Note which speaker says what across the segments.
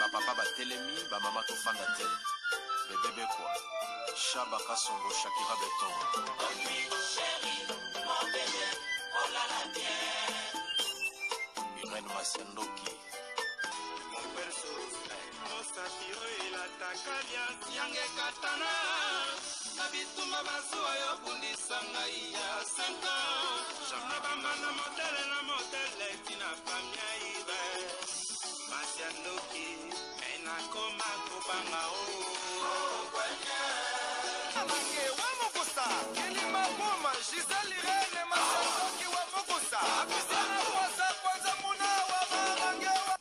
Speaker 1: papa batelemi ba mama to fanda te bébé quoi Chaba Kasongo Shakira Beton Irène Masendoki
Speaker 2: mon perso Osatiro ila takalia yange katana Nabituma bazuwa yo bundisanga iya 5 ans Jamna bamba na modele tina pamia ibe Masendoki ena koma kubanga o kwenye Amange wa mokusa Kelima boma Giselle Irene Masendoki wa mokusa Abisana kwanza muna wa mamange wa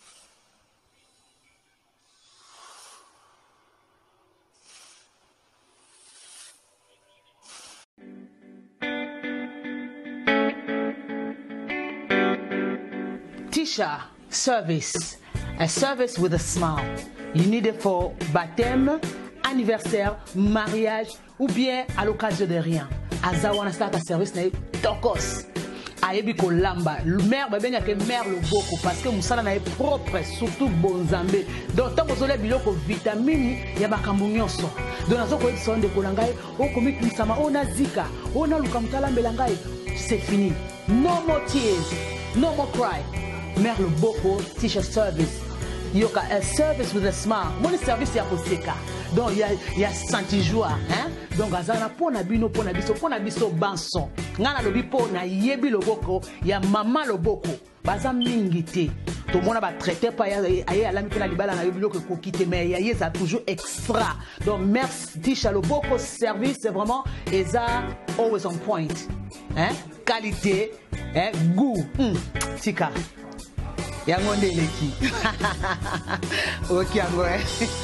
Speaker 3: Tisha service, a service with a smile. You need it for baptême, anniversaire, mariage ou bien à l'occasion de rien. Azawana start a service na tokos. Ayebi ko lamba. Mère ba benga ke mère le boko parce que musala na propre surtout bonzambe. Donc tant que biloko vitamine ya bakambu nyonso. Donc nazo ko son de kolangai o komi kisama ona zika, ona lukamtala mbelangai. C'est fini. No more tears, no more cry. Mère le boko Tisha service. Yoka a service with a smile. Mon service ya koseka. Donc il y a senti joie, hein? Donc azana pona bino pona biso banson. Ngana lobi pona yebi loboko ya mama loboko. Baza mingité. Tout le monde va traiter par aye alami pena libala na yobilo que kokite mais yaye ça toujours extra. Donc merci Tisha loboko service c'est vraiment eza always on point. Hein? Qualité, hein? Goût. Tika. Yangonde leki. Ok, ouais.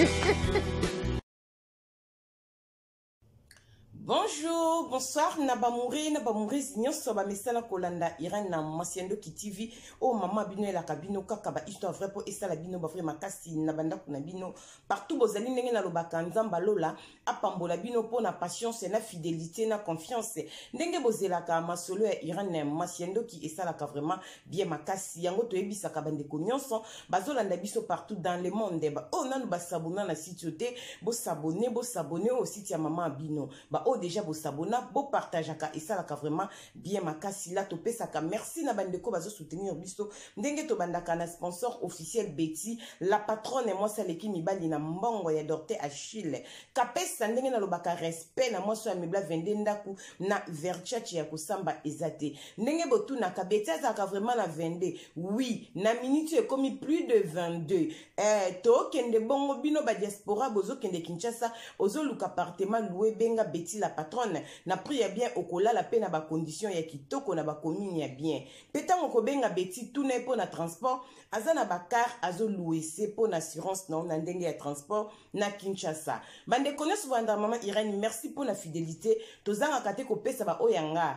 Speaker 4: Bonjour, bonsoir, Nabamouri, nyonso ba mesala kolanda Irène na Masendoki TV. Oh maman bino la kabino kakaba histoire vrai pour esala bino ba vrai makasi na banda kuna bino partout bozali ndenge na lobaka nzamba lola apambola bino po na patience na fidélité na confiance ndenge bozelaka masolo ya Irène na Masendoki esala ka vraiment bien makasi yango to ebisa ka bande ko nyonso bazolanda biso partout dans le monde ba oh nanu ba sabona na site yote bo s'abonner au site ya maman bino ba déjà vous s'abonner, vous partagez et ça la vraiment bien makasi la topé ça merci na bandeko bazo soutenir biso ndenge to bandaka na sponsor officiel Betty la patronne et moi celle qui mibali na mbongo ya Dorte Achille kapesa ndenge na lobaka respect na moi so ya mibla vende ndaku na verchachi ya kusamba ezate ndenge botu na kabeti ça vraiment na vende oui na minute comme plus de 22 to kende bongo bino ba diaspora bozo kende Kinshasa ozo luka appartement loué benga Betty la patronne na priya bien okola la pe na ba condition ya kitoko na ba commune ya bien petango ko benga Betty tout ne po na transport azana ba car azo louer c'est pour assurance non na ndenge ya transport na Kinshasa bande connaisse vanda maman Irène merci pour la fidélité tozanga kate ko pesa ba oyanga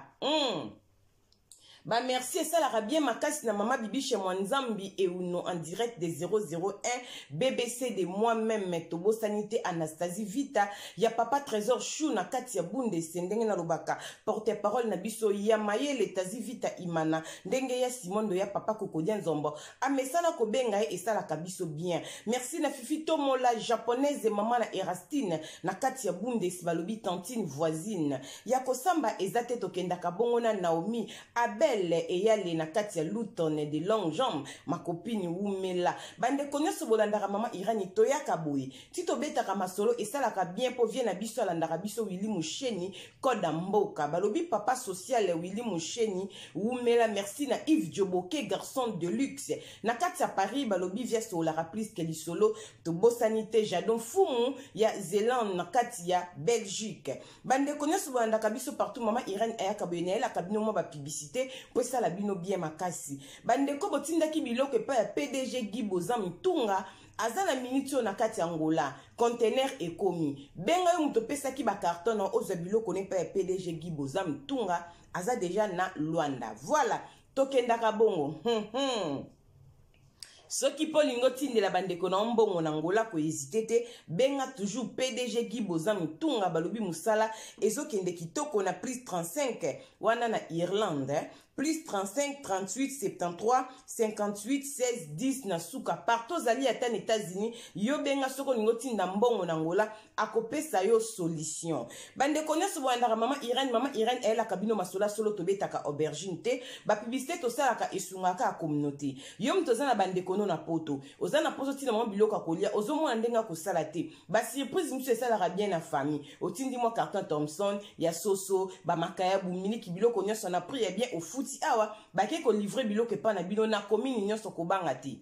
Speaker 4: Bah merci et ça la bien makasi na mama bibi chez moi Nzambi et Uno en direct des 001 BBC de moi-même Tobo Sanité Anastasie Vita ya papa Trésor Chou na Katia Bunde sendenge na lobaka porte-parole na biso ya maye letazi Vita Imana ndenge ya Simondo ya papa Kokodia Nzombo amesala ko benga et ça la kabiso bien merci na Fifi Tomo la japonaise maman na Erastine na Katia Bunde sibalobi tantine voisine ya kosamba ezate tokenda kabongo na Naomi Abel et yale na Katia Luton de longues jambes ma copine Wumela bande konyoso bolandaka mama Irani toyaka boye tito betaka masolo et ça la ka bien po viena biso landaka biso Willy Musheni koda mboka balobi papa social Willy Musheni Wumela merci na Yves Dioboke garçon de luxe na Katia Paris balobi via sola raplis ke lisolo to bosanité jadon fumu ya Zélande na Katia Belgique bande konyoso bolandaka biso partout mama Irani ayaka boye la kabino mo ba publicité pour ça la bino bien makasi bandeko botindaki biloko pa ya PDG Guy Bozam Tunga azana minute na kati Angola conteneur ekomi benga yo muto pesa ki ba carton na oza biloko ne pa ya PDG Guy Bozam Tunga aza déjà na Luanda voilà tokenda ka bongo Ce qui peut l'ingotin la bande ko na mbongo na Angola ko hésiter benga toujours PDG Guy Bozam Tunga balobi musala ezo kende kitoko na prise 35 wana na Irlande plus 35 38 73 58 16 10 na suka partout zali ata na États-Unis yo benga soko ningo tinda mbongo na ngola akopesa yo solution bande connaisse boandaka mama Irène elle a kabino masola solo tobetaka aubergine te ba publicité to salaka esungaka a communauté yo mtozana bande kono na poto ozana poto tina mo biloka kolia ozomona ndenga ko sala te ba surprise mtu esalaka bien na famille otindi mo carton Thompson ya soso ba makaya bumili ki biloko nyonso na prix bien au fouti awa ba ke ko livrer biloko pa na bino na commune nyonso ko banga te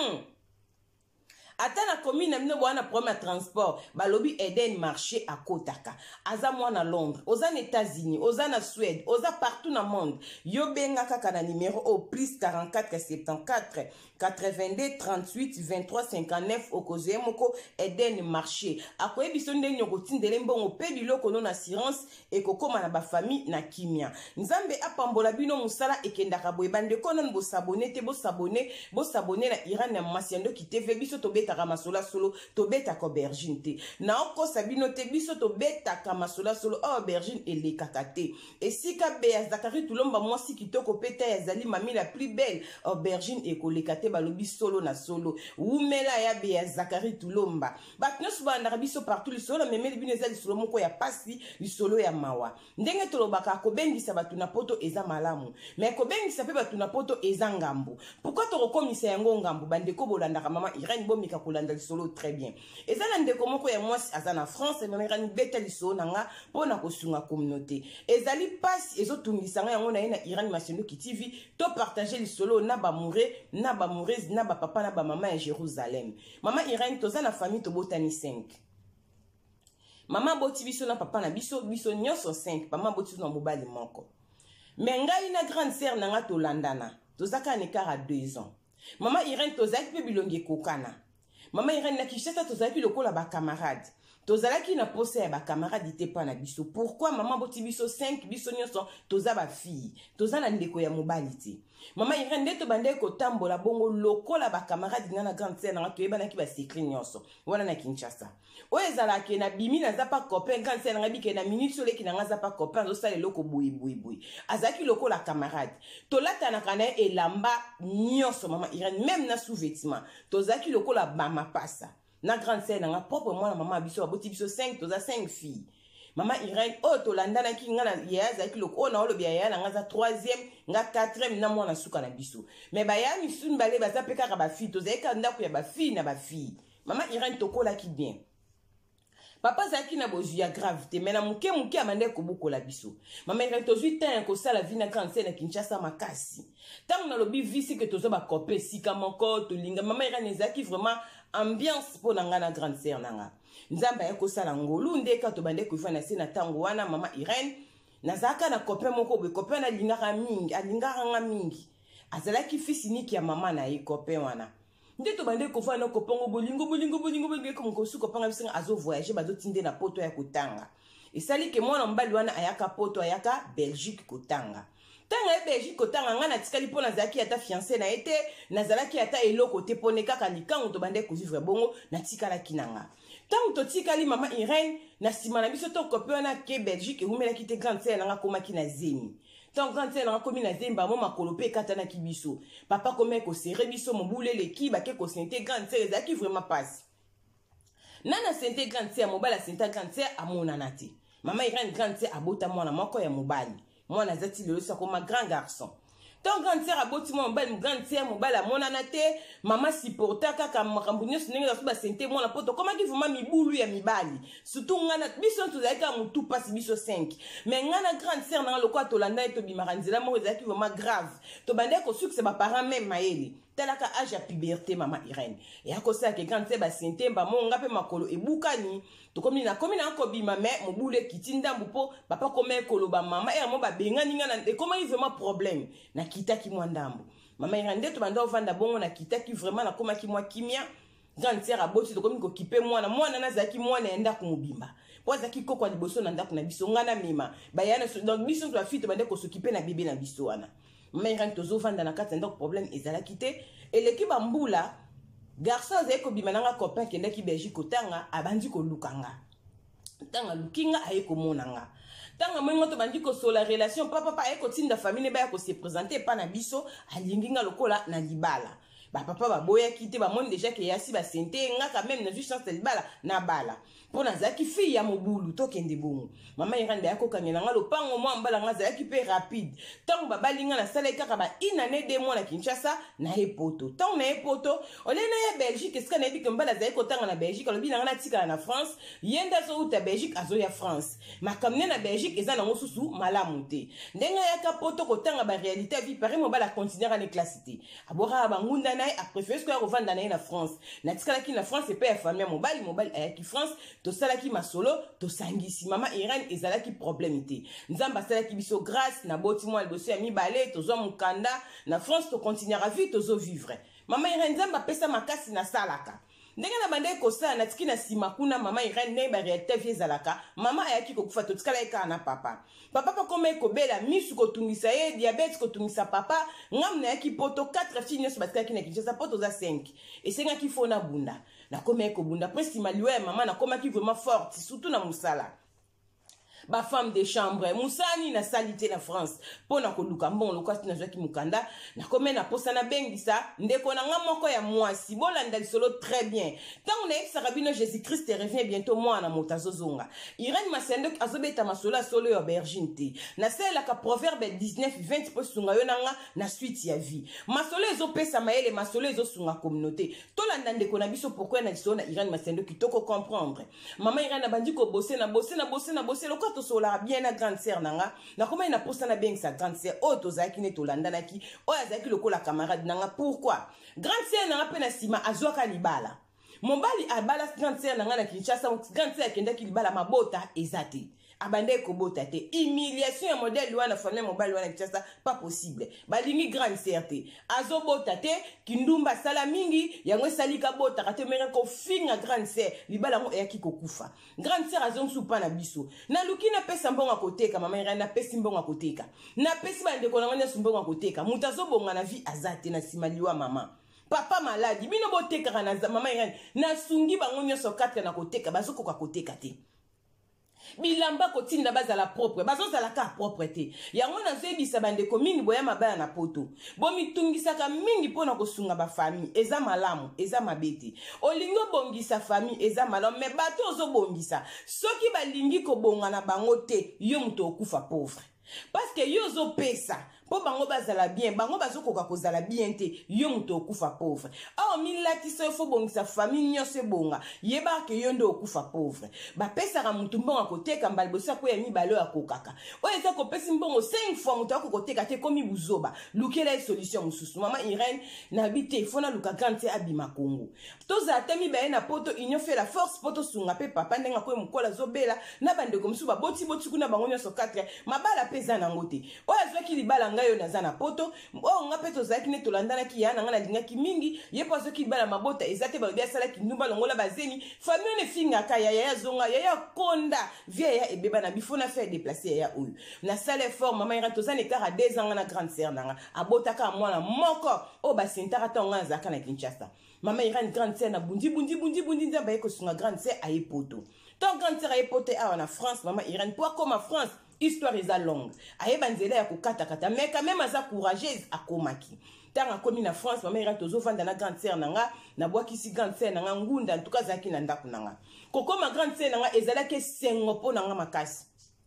Speaker 4: ata na commune na bino bwana problème ya transport balobi Eden marché à Kotaka aza mwana Londres oza na États-Unis oza na Suède oza partout na monde yo benga kaka na numéro au plus 44 74 82 38 23 59 okozeye moko Eden marché akoyebiso nde nyoko tindele mbongo pe biloko non assurance ekokoma na ba famille na kimia nzambe apambola bino musala ekendaka boye bandeko non bo s'abonner te bo s'abonner na Irène na Masiando ki TV biso tobetaka masola solo tobetaka aubergine te na okosa bino te biso tobetaka masola solo aubergine elekaka te esika be ya Zakari Tulomba mwasi kitoko peta ya zali mami la plus belle aubergine ekoleka te balobi solo na solo umela ya be ya Zakari Tulomba batnyos bandaka biso partout lisolo memeli bino eza lisolo moko ya pasi lisolo ya mawa ndenge tolobaka kobengisa batu na poto eza malamu mais kobengisa pe batu na poto eza ngambu pourquoi tokokomisa yango ngambu bandeko bolandaka mama Irène bomika kolanda lisolo très bien eza na ndeko moko ya mwasi aza na France mama Irène beta lisolo nanga pona kosunga communauté ezali pasi ezotungisa nga yango na ye na Irène Masiando ki TV to partager lisolo na ba mouré na ba moureuse na ba papa na ba mama ya Jérusalem mama Irène toza na famille tobotani 5 mama boti biso na papa na biso nyonso 5 mama boti na mobali moko mais ngai na grande sœur nanga tolandana tozaka na écart à 2 ans mama Irène tozaki pe bilongi kokana mama Irène na Kinshasa tozaki lokola ba camarade tozalaki na posa ya ba camarade te pa na biso pourquoi mama boti biso 5 biso nyonso toza ba fille toza na ndeko ya mobali te mama Irène nde tobande kotambola bongo lokola ba camarade ngana grande sœur na toyebanaki ba secret nyonso wana na Kinshasa o ezalaki na bimi na zapa copain grande sœur na bike na minute soleki na zapa copain zo sala loko boui azaki lokola camarade tolata na kana elamba nyonso mama Irène même na sous-vêtement tozaki lokola mama passa na grande sœur na propre moi na mama biso aboti biso 5 toza 5 filles mama Irène o tolandana ki ngana ya zaki loko na olobi ya na za 3e nga 4e na mwana suka na biso mais ba ya misuni bale baza peka ka ba fille tozaka ndako ya ba fille na ba fille mama Irène tokola ki bien papa zaki na bozuya grave te mais na muke amande ko bukola biso mama Irène tozui tan ko sala vie na grande sœur na Kinshasa makasi tant na lobi visi que tozo ba copé sika moko tolinga mama Irène zaki vraiment ambiance pour nanga na grande sœur nanga nzamba ya ko sala ngolu ndeka to bande ko fana sina tango wana mama Irène nazaka na copain moko be copain na lingaka mingi alingaka nga mingi azalaki fisi niki ya mama na ye copain wana nde to bande ko fana ko pongo bolingo ko moko suko panga bisinga azo voyager bazo tinde na poto ya kotanga esali ke mwana mbali wana ayaka poto ayaka Belgique kotanga tanga e Belgique kotanga nga na tikali pona zaki ata fiancé na ete nazalaki ata eloko te pone kaka likango to bande ko vivre bongo na tikala kinanga tango to tikali mama Irène na sima na biso to kopé na ke Belgique humela ki te grande sœur nanga koma ki na zemi tant grande sœur nanga komi na zemba mo makolo pe katana ki biso papa komé ko serre biso mobule leki ba ke ko sente grande sœur zaki vraiment passe nana sente grande sœur mobala sente grande sœur amona nati mama Irène grande sœur abota mwana moko ya mobali mwana zati lelo sa koma grand garçon tant grande sœur aboti mo mobali grande sœur mobala mona nate mama supporta kaka makambu nyonso ndenge za ba sente mwana poto koma ki vuma mibulu ya mibali surtout ngana biso tozalika mutu pasi biso 5 mais ngana grande sœur na lokwa tolanda eto bimaranzela mo ezaki vraiment grave to bande ko succès ba parents même mayeli talaka âge ya puberté mama Irène et akosa ke grande sœur ba sente ba monga pe makolo ebukani to komi na ko bima mais mobule kitinda mbupo papa komé koloba mama e mo ba bengani ngana e comment il vraiment problème na kitaki mwandambo mama Irène to banda ovanda bongo na kitaki vraiment na koma ki mwa kimia grande sœur aboti to komi ko kipe mwana na zaki mwana enda kumubimba po zaki koko liboso na ndako na biso ngana mema bayana donc biso to afite bande ko s'occuper na bébé na biso wana mama Irène tozo vanda na kata ndako problème ezala kité et l'équipe mbula garçon zeko bimananga copain kenda ki Belgique kotanga abandi ko lukanga tanga lukinga ayeko monanga tanga mwengo to bandi ko so la relation papa e ko tinda famille ba ko se présenter pa na biso alingi nga lokola na libala ba papa ba boya kité ba monde déjà que yasi ba sente nga quand même na juste chance libala na bala pona zaki fille ya mobulu to kende bongo mama irande ya ko kangela nga lopango mo mbala nga zaki pe rapide tango ba balinga na sala kaka ba inane de mo na Kinshasa na epoto tango na epoto olena ya Belgique est-ce que na bi mbala zaki ko tanga na Belgique alobi na tika na France yenda zo uta Belgique azo ya France makamne na Belgique eza na mosusu malamu te ndenga ya kapoto ko tanga ba réalité vie pare mo bala continuer à éclater abora ba ngunda na a préféré ko revendre na France na tikala ki na France et pas famille mobile ayaki France to salaki masolo to sangisi mama Irène ezalaki problème te nzamba salaki biso grâce na boti mo alboso ya mibale to zo mukanda na France to continuer à vivre to zo vivre mama Irène nzamba pesa makasi na salaka ndenge na bande ko sa na tiki na sima kuna mama Irène ne ba réalité vie zalaka mama ayaki ko kufa to tikala eka na papa kome ko bela misu ko tungisa ye diabète ko tungisa papa ngam na yaki poto 4 filles nyos batkaki na Kinshasa poto za 5 et senga ki fona bunda na kome ko bunda presque maliwe mama na koma ki vraiment forte surtout na musala ba femme de chambre musani na salité na France pona ko luka mbon lokati na jaki mukanda na kome na posa na bengisa ndeko na ngamoko ya mwasi bolanda solo très bien tant on est sarabino Jésus-Christ revient bientôt moi na motazozonga Irène Masendo azobeta masola solo ya berginte na sela ka proverbe 19:20 po sunga yo nanga na suite ya vie masolo ezo pesa maele masolo ezo sunga communauté tolanda ndeko na biso pourquoi na sona Irène Masendo kitoko comprendre mama Irène bandi ko bosser na lokati sola bien na grande sœur nanga na comment ina posta na bien sa grande sœur o to zaki ne to landa ki o azaki lokola camarade nanga pourquoi grande sœur nanga pe na sima azwaka libala mobali abala grande sœur nanga na Kinshasa grande sœur kenda ki libala mabota ezate abande ko bota te humiliation ya modèle wana famille mobali wana Kinshasa pas possible balingi grande sœur te azo bota te kindumba sala mingi yango salika bota kate mera ko finga grande sœur libala ngo yaki ko kufa grande sœur azo nsupa na biso na lukina pesa mbonga koteka mama ira na pesa mbonga koteka na pesa bande ko na nganya mbonga koteka mutazo bonga na vie azate na simaliwa mama papa maladi bino boteka na mama ira na sungi bango nyoso 4 na koteka bazoko kwa koteka te bilamba kotinda bazala propre bazozala ka propre te yango na zebisa bande komini boya mabaya na poto bomitungisaka mingi pona kosunga ba famille eza malamu eza mabete olingo bongisa famille eza malamu me bato ozo bongisa soki balingi ko bonga na bango te yo muto okufa pauvre parce que yo zo pesa po bango bazala bien bango bazokoka kozala bien te yo muto okufa pauvre awa milatisa yo fo bongisa famille nyonso bonga yeba ke yo ndo okufa pauvre bapesaka mutu mbongo akoteka mbala bosi akoya mibale oyo akokaka oyo eza kopesi mbongo 5 fois mutu akokoteka te komi buzoba lukela ye solution mosusu mama Irène nabi te fona luka grande te abima Congo tozala te mibale na poto union fait la force poto sunga pe papa ndenge akoye mokola zobela na bandeko mosusu baboti kuna bango nyonso 4 mabala peza nango te oyo azwaki libala yo nazana poto o nga peto zaki ne tolandana ki yana nga na linga ki mingi ye pozo ki bala mabota ezate ba bia sala ki ndumba longola bazeni famille ne finga ka ya zonga ya konda vie ya ebeba na bifona faire déplacer ya oyo na sala fort mama ira tozana ekara 2 ans na grande sœur nanga abota ka mwana moko o ba sentara ta nga zaka na Kinshasa mama ira une grande sœur na bundi nzamba yeko sunga grande sœur a epoto tant grande sœur a epote a na France mama Irène pour comme en France histoire est longue ayeba nzela ya kokata kata mais quand même aza courageuse akomaki tanga komi na France mama ira tozo vanda na grande sœur nanga na bwaki si grande sœur nanga ngunda en tout cas zaki na ndaku nanga kokoma grande sœur nanga ezala ke sengo po nanga makasi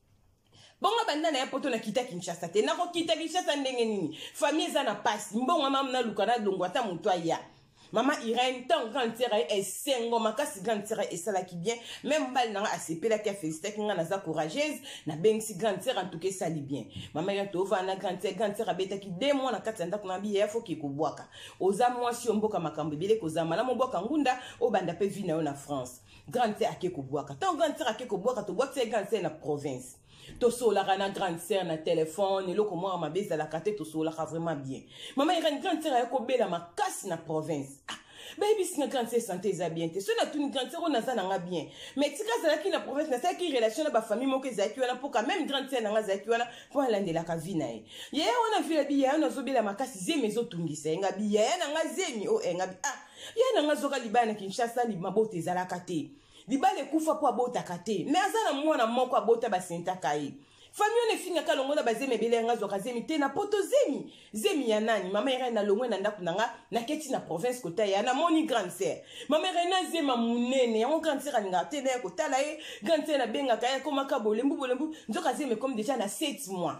Speaker 4: bonga banda na poto na kita Kinshasa te na ko kita Kinshasa ndenge nini famille eza na pasi mbonga mama na lukana longo ata mutu aya Maman Irène, tant grande sœur est sengo, makasi grande sœur est ça qui bien. Même bal n'a ACP la qui a félicité qui n'a courageuse, na ben si grande sœur en tout cas ça li bien. Maman Irène tova na grande sœur a beta qui 2 mois na katanda kuna biye faut ki ko boaka. Oza moi si omboka makambe bile ko za mala mboka ngunda o banda pe vina na France. Grande sœur ake ko boaka. Tant grande sœur ake ko boaka to boaka grande sœur na province. Toso la rana grande sœur na téléphone et loko moi ma beza la kate toso la vraiment bien. Maman Irène grande sœur ko bela makasi na province. Baby si na grande sœur santé za bien te. So na tuni grande sœur na za na bien. Mais tika za ki na province na sa ki relation na ba famille mo ke za ki wana pour quand même grande sœur na za ki wana pour lande la ka vina e. Ye wana vila bi ya na zo bela makasi zeme zo tungisa nga bi ya na nga zemi o nga bi ah. Ye na nga zo ka libana Kinshasa li mabote za la kate. Libale kufa po abota kate. Mais azana mwana moko abota ba senta kai. famille ne finga ka longo na bazemi ebele nga zoka zemi te na poto zemi ya nani mama Irene na longo na ndaku nanga na keti na province kota ya na moni grande sœur mama Irene zema munene ya grande sœur alinga te na kotala ye grande sœur na benga ka ya komaka bolembu nzoka zemi comme déjà na 7 mois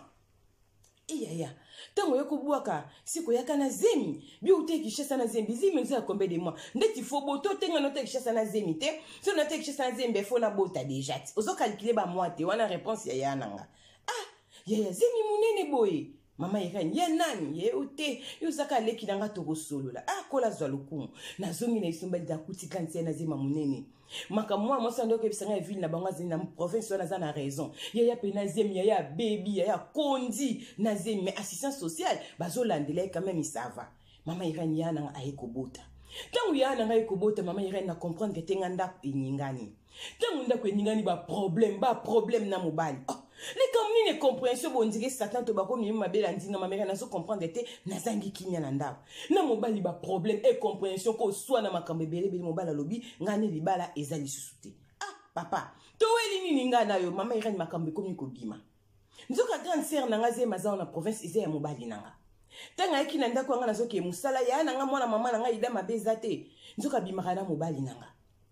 Speaker 4: iya tango yako buaka siko yaka na zemi bi ute kishasa na zemi zemi nza combien de mois ndeti fo boto tenga no te kishasa na zemi te so na te kishasa na zemi fo na bota déjà ozo calculer ba mois te wana réponse ya nanga ya zemi munene boye mama Irene ya nani ye ute yuzaka leki nanga toko solola kola zwa lukumu na zongi na isumba da kuti kanti na zema munene maka moi sando ke bisanga ville na bango zina province wana za na raison ya pena zemi ya baby ya kondi na zemi mais assistance sociale bazolandela quand même ça va mama Irene ya nanga ayekobota tangu ya nanga ayekobota mama Irene na comprendre que tenga ndako enyingani tangu ndako enyingani ba problème na mobali les communes compréhension bon dire Satan to bako mi mabela ndina ma mère na so comprendre te na zangi kinya na ndako na mobali ba problème et compréhension ko soit na makambe belebele mobala lobi ngani libala ezali susute papa to weli nini ngana yo mama Irene makambe komi ko bima nzoka grande sœur na ngaze mazao na province eze ya mobali nanga tanga yaki na ndako ngana zo ke musala ya nanga mwana mama nanga ida mabeza te nzoka bimaka na mobali nanga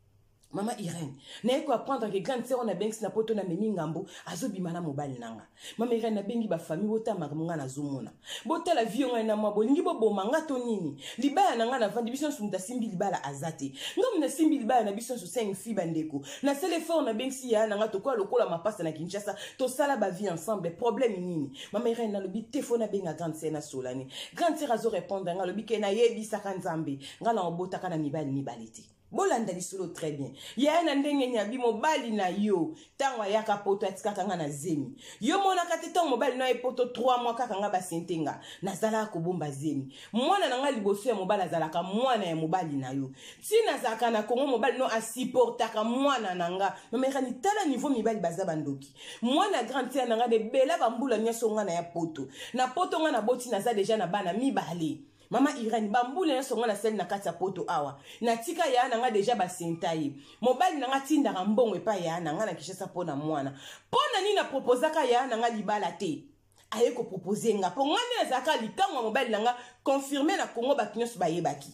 Speaker 4: Mama Irene, na ko apprendre que grande sœur na bengi na poto na memi ngambo azobima na mobali nanga. Mama Irene na bengi ba famille bota makamanga na zomona. Bota la vie nga na mabolingi bo manga to nini. Libala nanga na vandi biso sumta simbi libala azate. Ngam na simbi libala na biso so 5 filles bandeko. Na sele fort na bengi ya nanga to kwa lokola mapasa na Kinshasa to sala ba vie ensemble problème nini. Mama Irene na lobi téléphone na benga grande sœur na solani. Grande sœur azo répondre nga lobi ke na yebi saka nzambe. Ngala obota kana mibaliti. Bolanda lisolo très bien. Ya na ndenge nyabi mobali na yo. Tangwa yaka poto atika kanga na zemi. Yo mona kateta mobali na epoto 3 mois kaka nga basentenga. Nazala ko bomba zemi. Mwana na nga liboso ya mobali azalaka mwana ya mobali na yo. Tina zaka na Kongo mobali no asiportaka mwana nanga. Mamera ni tala niveau mibali baza bandoki. Mwana grande sœur nanga de bela bambula nyaso nga na ya poto. Na poto nga na boti naza déjà na bana mibali. Mama Irene bambule na songa na sel na kati ya poto awa na tika ya nanga deja basentaye mobali nanga tinda mbongo epa ya nanga na Kinshasa pona mwana pona nini na proposaka ya nanga libala te aye ko proposer nga po ngani azaka likamwa mobali nanga confirmer na Kongo bakinyoso bayebaki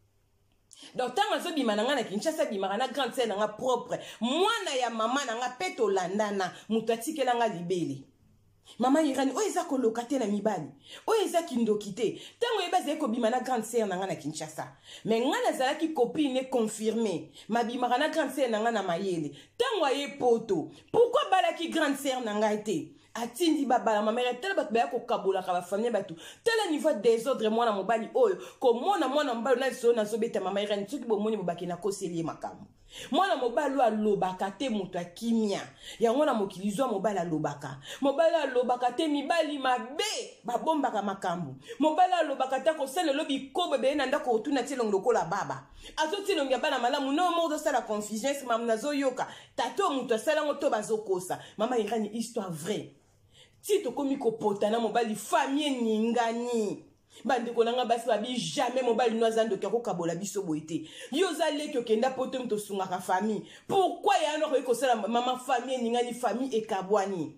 Speaker 4: donc tanga zo bima nanga na Kinshasa bima na grande sœur nanga propre mwana ya mama nanga peto landana mutatikela nga libele Mama Irene, o eza kolokate na mibali. O eza kindokite. Tango ebaze ko bima na grande sœur nanga na Kinshasa. Mais ngana zalaki copine confirmée. Ma bima na grande sœur nanga na mayele. Tango aye poto. Pourquoi balaki grande sœur nanga été? Atindi babala ma mère telle bat ba ko kabola ka ba famille batu. Tel niveau désordre mwana mobali oyo. Ko mwana mbalo na so na so beta Mama Irene tuki bo moni bobaki na koselie makambo. Mwana mobali alobaka te mutu akimia ya mwana mokilizwa mobali alobaka alobaka te mibali mabe babombaka makambo mobali alobaka te ko sele lobi ko bebe na ndako otuna tilongo lokola baba azotilongo ya bana malamu no mordo sala confusion mam nazo yoka tato mutu sala ngoto bazokosa Mama Irene histoire vraie ti to komi ko potana mobali famille ningani bande konanga basi babi jamais mobali noazando ko kabola biso boité yoza leki okenda poto mto sunga ka famille pourquoi ya no ko sala mama famille ningani famille ekabwani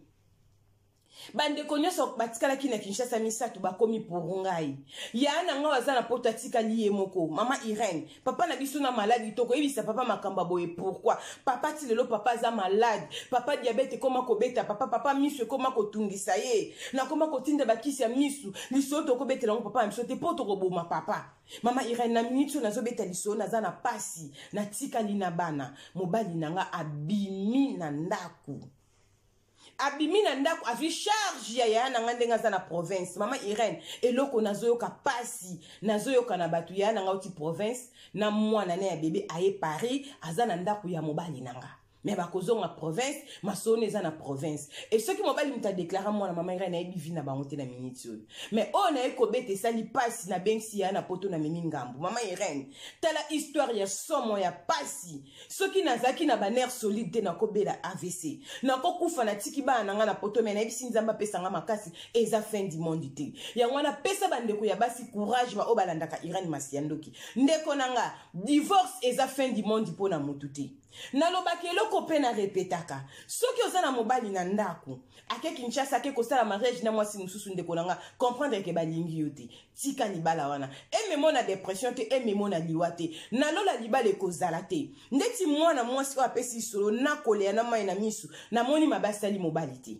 Speaker 4: bande konyoso batikala kina Kinshasa misatu bakomi porungai ya na nga wazana poto atika liye moko Mama Irene papa na biso na malade toko ebisa papa makamba boye pourquoi papa tilelo papa za malade papa diabète koma ko beta papa misu koma ko tungisa ye na koma ko tinda bakisi ya misu liso to ko betela ngo papa miso te poto ko boma papa Mama Irene na minute na zo beta liso na za na pasi na tika lina bana mobali nanga abimi na ndaku abimina ndako avi charge ya nanga ndenga za na province Mama Irene eloko nazoyoka pasi nazoyoka na batu ya nanga uti province na mwana na ya bebe aye Paris azana ndako ya mobali nanga mais bakozonga province masone za na province et ce qui mobali mta déclarer moi na Mama Irene na bivi na bangote na minute mais on a ekobete sali pasi na bensi ya na poto na memi ngambu Mama Irene tala histoire ya somo ya pasi ce qui nazaki na baner solide na kobela AVC na kokufa na tiki ba nanga na poto mais na bisi nzamba pesa nga makasi eza fin du monde te ya ngwana pesa bandeko ya basi courage ba obalandaka Irene Masiandoki ndeko nanga divorce eza fin du monde pona mututi nalobaki eloko mpe na repetaka soki oza na mobali na ndako ake Kinshasa ake kosala mariage na mwasi mosusu ndeko nanga comprendre ke balingi yo te tika libala wana ememo na depression te ememo na liwa te nalola libala ekozala te ndeti mwana mwasi oyo apesi solo nakoleya na mai na misu namoni mabasali mobali te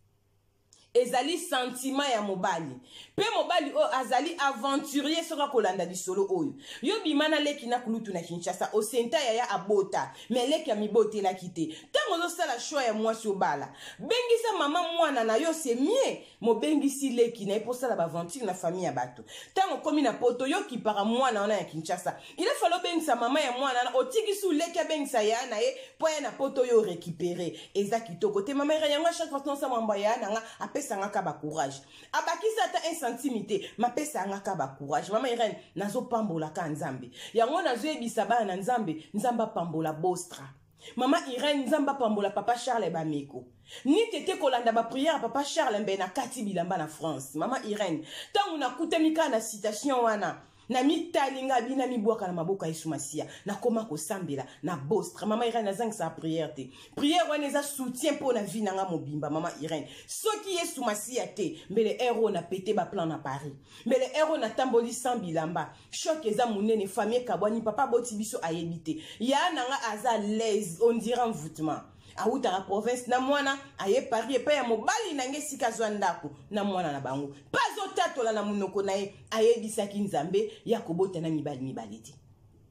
Speaker 4: ezali sentiment ya mobali pe mobali o azali aventurier soka kolanda lisolo oyo yo bimana leki na kulutu na Kinshasa osenta ya abota me leki ya mibote la kite tango zo sala choix ya mwasi obala bengisa mama mwana na yo c'est mieux mo bengisi leki na eposala ba aventure na famille ya bato tango komi na poto yo ki para mwana wana ya Kinshasa il faut lo bengisa mama ya mwana na otikisu leki ya bengisa ya na ye po ya na poto yo récupérer eza kitoko te mama ya ngwa chaque fois qu'on sa mamba ya na nga apesa ngaka ba courage abakisa ta 1 centimètre ma pesa ngaka ba courage mama Irene nazo pambola ka nzambe yango nazo ebisa bana na nzambe nzamba pambola bostra mama Irene nzamba pambola papa Charles Bameko ni tete kolanda ba prière papa Charles Mbena kati bilamba na France mama Irene tangu nakutemika na citation wana na mitalinga bina mibwaka na maboka Yesumasia na koma kosambela na bostra mama Irene nazang sa prière te prière wana eza soutien pour na vie nanga mobimba mama Irene soki Yesumasia te mbele héros na pété ba plan na Paris mbele héros na tamboli sambilamba choc eza munene famille kabwani papa boti biso ayebite ya nanga aza l'aise on dirait envoûtement auta la province na mwana aye Paris pe ya mobali nange sika zwandako na mwana na bango pazo tatola na munoko naye aye bisaki nzambe ya kobota na mibali ti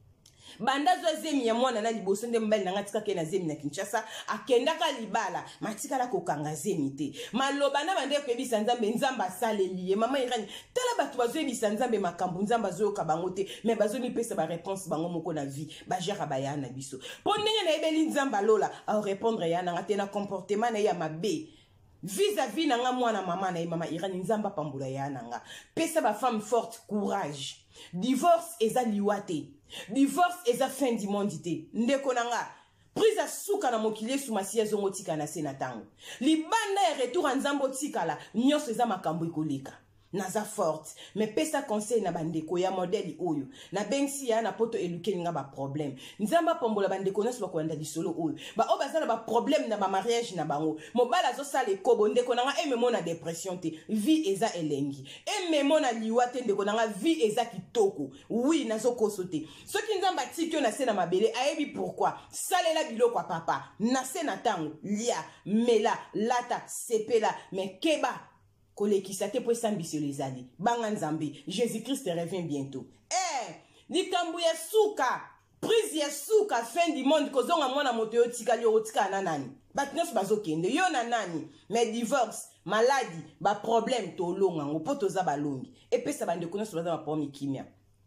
Speaker 4: banda zo zemi ya mwana na liboso nde mbali nanga tika ke na zemi na Kinshasa akendaka libala matika la kokanga zemi te maloba na bande ko ebisa nzambe nzamba saleliye mama Irene tala batu bazo ebisa nzambe makambo nzamba zo kabango te me bazo mi pesa ba réponse bango moko na vie ba jera ba ya na biso pondenge na ebeli nzamba lola a répondre ya na te na comportement na ya mabe vis-à-vis nanga mwana mama na mama Irene nzamba pambula ya nanga pesa ba femme forte courage divorce eza liwate divorce eza fin du monde te ndeko nanga prise à suka na mokili Yesumasia zongo tika na senatango libanda ya retour nzambo tikala nyonso eza makambo ekoleka naza forte mais pesa conseil na bandeko ya modèle oyo na bengsi ya na poto eluke nga ba problème nzamba pombola bandeko nyonso bakolanda lisolo oyo ba obazana ba problème na ba mariage na bango mobala zo sala ekobo ndeko nanga ememo na dépression te vie eza elengi ememo na liwate ndeko nanga vie eza kitoko oui nazo kosote soki nzamba tikyo na se na mabele ayebi pourquoi salela biloko papa na se na tango lia mela lata sepela mais keba kolekisa te po esambisi lezali banga nzambe Jésus-Christ revient bientôt likambu ya suka prise ya suka fin du monde kozonga mwana moto yo tikali yo tika na nani bat nyonso bazokende yo na nani mais divorce maladie ba problème tolonga ngo po toza balongi epesa bandeko nyonso baza ba problème kimia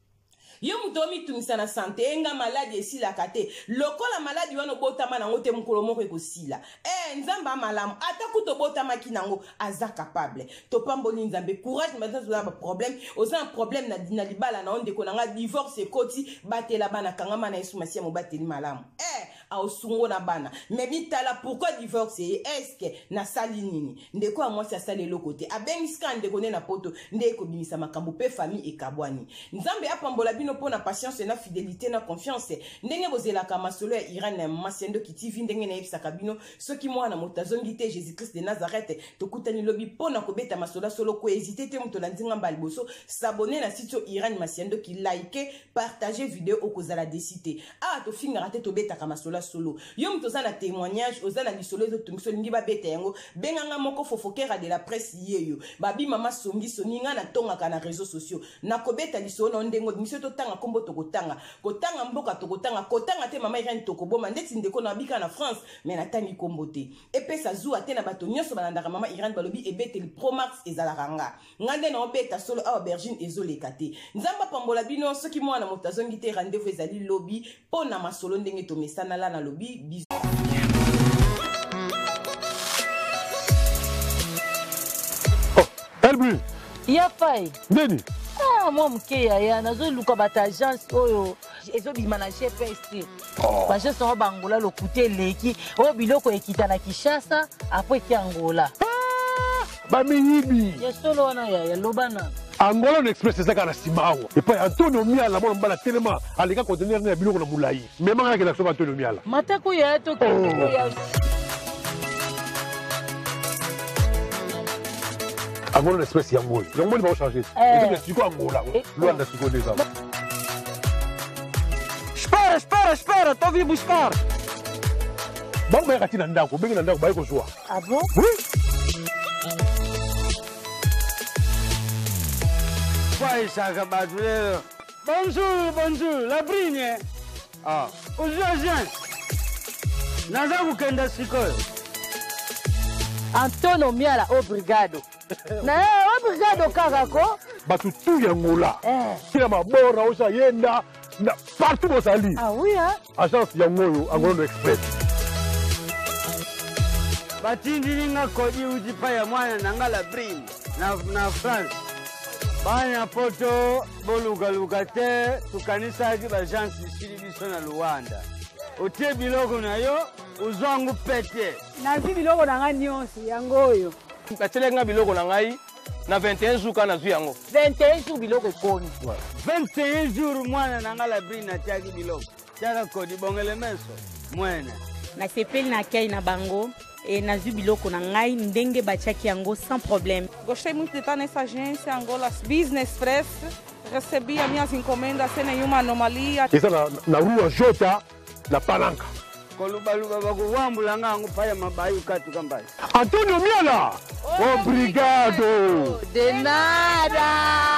Speaker 4: yo muto mitumisa na santé enga maladie esila kate lokola maladie wana botama nango te mukolo moko ekosila nzamba malamu ata kuto botama kinango aza capable to pamboli nzambe courage maintenant za ba problème oza un problème na libala na onde ko nanga divorce ekoti batela bana kangama na Yesumasia mo bateli malamu ausungo na bana mais bitala pourquoi divorce est-ce que na sali nini ndeko a mwasi asali lokote abengiska ndeko ne na poto ndeko bimisa makambo pe famille ekabwani nzambe apambola bino pona patience na fidélité na confiance ndenge bozela kama solo ya Irene Masiendo TV ndenge na ebisaka bino soki mwana motazongi te Jésus-Christ de Nazareth tokutani lobi pona kobeta masola solo ko hésiter te muto landinga mbali boso s'abonner na site Irene Masiendo ki like partager vidéo okozala desité to finga raté to beta kama sola solo yo muto za na témoignage ozala lisolo zo tungiso lingi ba beta yango benganga moko fofokera de la presse yeyo babi mama songi soninga na tonga kana réseaux sociaux na kobeta lisolo na ndengo miso to tanga kombo to kotanga mboka to kotanga te mama Irene to koboma ndeti ndeko na bika na France mais na tangi kombo te epesa zuwa te na bato nyonso balandaka mama Irene balobi ebete le Promax ezala ranga ngande na obeta solo aubergine ezoleka te nzamba pambola bino soki mwana motazongi te rendez-vous ezali lobi pona masolo ndenge to mesana la na lobi bisous.
Speaker 5: Elbi
Speaker 6: ya fai
Speaker 5: Deni
Speaker 6: moi muke ya nazo luka bata agence oyo ezobima na GPS te bagence ngo bangola lokute leki oyo biloko ekita na Kinshasa apo eki Angola
Speaker 5: bamiyibi
Speaker 6: ya solo wana ya lobana
Speaker 5: Angola Express ezaka na simao. Et puis Antonio Miala mona mbala tellement aleka conteneur na biloko na mulai. Mais manga ke na so Antonio Miala.
Speaker 6: Matako ya to ya.
Speaker 5: Angola Express yango. Yango ni ba changer. Et c'est quoi Angola? Luanda siko déjà.
Speaker 7: Espera, tô vindo buscar.
Speaker 5: Vamos ver aqui na ndako, bem na ndako, vai com sua.
Speaker 6: Ah bon?
Speaker 5: Oui.
Speaker 7: Vai, Chaga Badulero. Bonjour, la brigne. Ah, aujourd'hui, nós vamos kenda sikoyo.
Speaker 6: Antonio Miala, obrigado. Na obrigado kakako.
Speaker 5: Batu tu ya Angola. Kila mabora osa yenda. Partout au Sali.
Speaker 6: Ah oui, hein?
Speaker 5: Agence Yangoyo, Angola Express.
Speaker 7: Batindilinga kodi ujipa ya mwana nangala brini na France. Banya poto boluga te tukanisa agi bajansi sili biso na Luanda. Otie biloko na yo uzwangu pete.
Speaker 8: Nazi biloko na ngai nyonso yangoyo.
Speaker 9: Natelenga biloko na ngai na 21 jours kana zu yango.
Speaker 6: 21 jours biloko ekoni.
Speaker 7: 21 jours mwana nangala brini na tiaki biloko. Tiaka kodi bongele meso mwene.
Speaker 8: Na sepeli na kei na bango. E nazi biloko na ngai ndenge batiaki yango sans problème.
Speaker 10: Gostei muito de estar nessa agência Angola Business Express. Recebi as minhas encomendas sem nenhuma anomalia.
Speaker 5: Isso na rua Jota, na Palanca.
Speaker 7: Kolubaluba bakuwambula ngangu paya mabayu katu kambai.
Speaker 5: Antonio Miala, obrigado.
Speaker 6: De nada.